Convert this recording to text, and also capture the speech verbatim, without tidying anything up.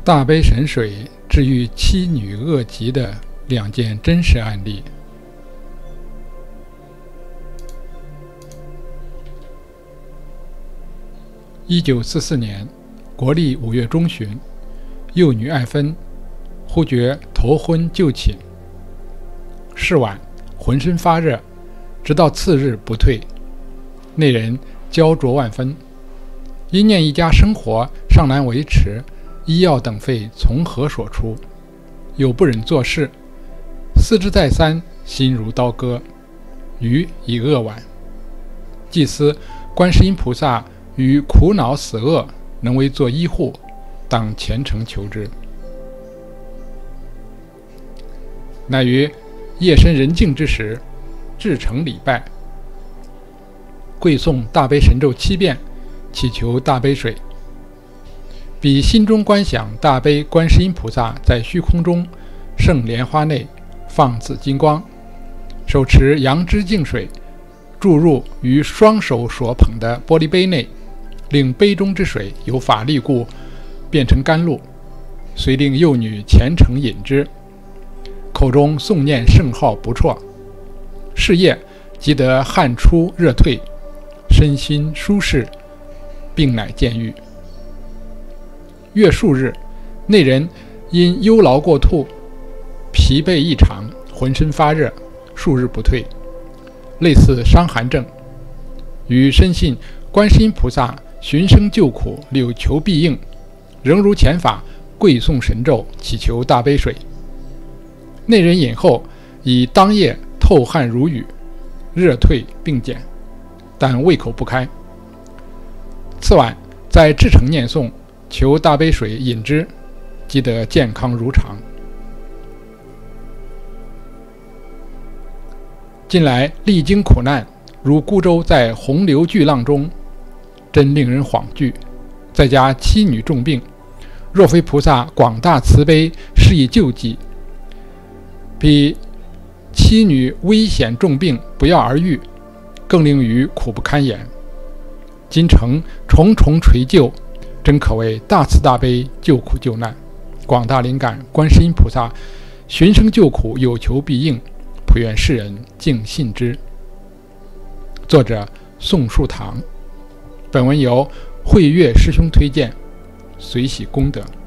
大悲神水治愈妻女恶疾的两件真实案例。一九四四年，国历五月中旬，幼女爱芬忽觉头昏就寝，是晚浑身发热，直到次日不退。内人焦灼万分，因念一家生活尚难维持，医药等费从何所出？有不忍做事，思之再三，心如刀割。余已扼腕，既思观世音菩萨于苦恼死厄能为做医护，当虔诚求之。乃于夜深人静之时，至诚礼拜，跪诵大悲神咒七遍，祈求大悲水。彼心中观想大悲观世音菩萨在虚空中圣莲花内放紫金光，手持杨枝净水注入于双手所捧的玻璃杯内，令杯中之水有法力故变成甘露，遂令幼女虔诚饮之，口中诵念圣号不辍。是夜即得汗出热退，身心舒适，病乃见愈。月数日，内人因忧劳过度，疲惫异常，浑身发热，数日不退，类似伤寒症。于深信观世音菩萨寻声救苦，柳求必应，仍如前法跪诵神咒，祈求大悲水。内人饮后，已当夜透汗如雨，热退并减，但胃口不开。次晚在至诚念诵，求大悲水饮之，即得健康如常。近来历经苦难，如孤舟在洪流巨浪中，真令人恍惧。在家妻女重病，若非菩萨广大慈悲施以救济，彼妻女危险重病不药而愈，更令余苦不堪言。今诚重重垂救，真可谓大慈大悲，救苦救难，广大灵感观世音菩萨寻声救苦，有求必应，普愿世人敬信之。作者宋树堂。本文由慧月师兄推荐，随喜功德。